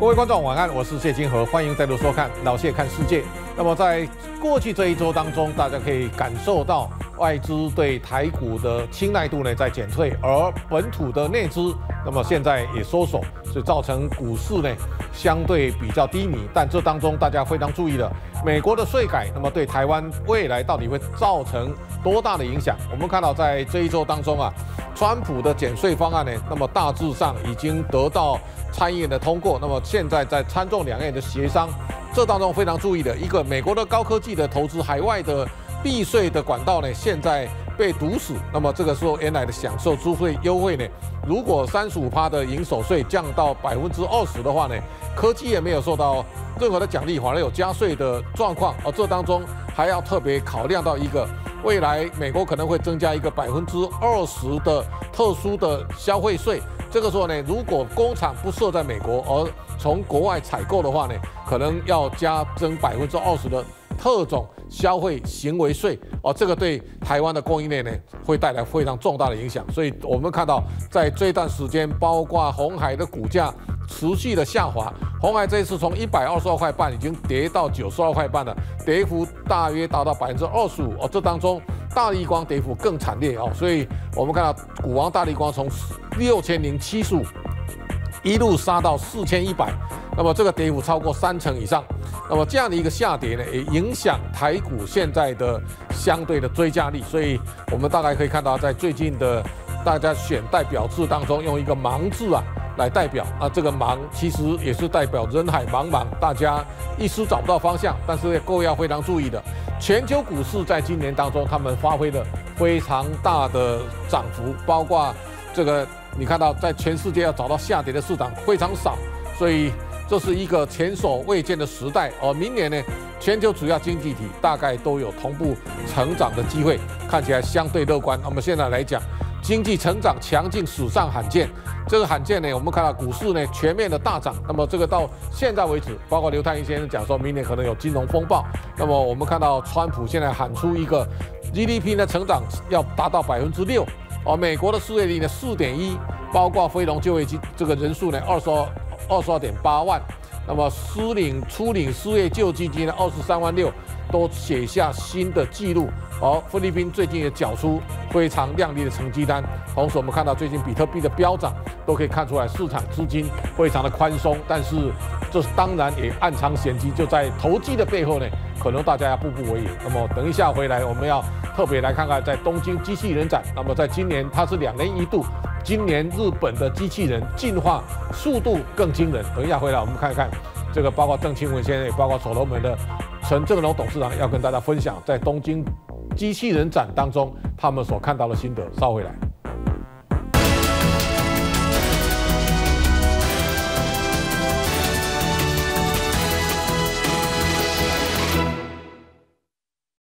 位观众晚安，我是谢金河，欢迎再度收看老谢看世界。那么在过去这一周当中，大家可以感受到外资对台股的青睐度呢在减退，而本土的内资那么现在也收手，所以造成股市呢相对比较低迷。但这当中大家非常注意的，美国的税改，那么对台湾未来到底会造成多大的影响？我们看到在这一周当中啊，川普的减税方案呢，那么大致上已经得到参议院的通过。那么现在在参众两院的协商，这当中非常注意的一个，美国的高科技的投资，海外的避税的管道呢，现在被堵死。那么这个时候原来的享受租税优惠呢，如果35%的营所税降到20%的话呢，科技也没有受到任何的奖励，反而有加税的状况。而这当中还要特别考量到一个，未来美国可能会增加一个20%的特殊的消费税。这个时候呢，如果工厂不设在美国，而从国外采购的话呢，可能要加征20%的特种消费行为税。这个对台湾的供应链呢，会带来非常重大的影响。所以我们看到，在这段时间，包括鸿海的股价持续的下滑，鸿海这一次从122块半已经跌到92块半了，跌幅大约达到25%。这当中大立光跌幅更惨烈所以我们看到股王大立光从6075一路杀到4100，那么这个跌幅超过30%以上。那么这样的一个下跌呢，也影响台股现在的相对的追加力。所以我们大概可以看到，在最近的大家选代表字当中，用一个盲字来代表这个盲其实也是代表人海茫茫，大家一时找不到方向。但是各位要非常注意的，全球股市在今年当中，他们发挥了非常大的涨幅，包括这个你看到在全世界要找到下跌的市场非常少，所以这是一个前所未见的时代。而明年呢，全球主要经济体大概都有同步成长的机会，看起来相对乐观。我们现在来讲，经济成长强劲，史上罕见。这个罕见呢，我们看到股市呢全面的大涨。那么这个到现在为止，包括刘太英先生讲说明年可能有金融风暴。那么我们看到川普现在喊出一个 GDP 的成长要达到6%，美国的失业率呢4.1%，包括非农就业这个人数呢22.8万。那么初领失业救济金呢23万6，都写下新的纪录。而菲律宾最近也缴出非常亮丽的成绩单。同时我们看到最近比特币的飙涨，都可以看出来市场资金非常的宽松。但是这当然也暗藏玄机，就在投机的背后呢，可能大家要步步为营。那么等一下回来，我们要特别来看看在东京机器人展。那么在今年它是2年一度，今年日本的机器人进化速度更惊人。等一下回来我们看看这个，包括郑清文先生，也包括所罗门的陈正荣董事长，要跟大家分享在东京机器人展当中他们所看到的心得。稍回来。